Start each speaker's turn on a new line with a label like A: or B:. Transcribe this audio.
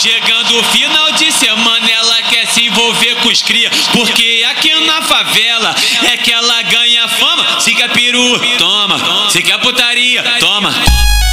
A: Chegando o final de semana, ela quer se envolver com os cria, porque aqui na favela é que ela ganha fama. Se quer peru, toma. Se quer putaria, toma.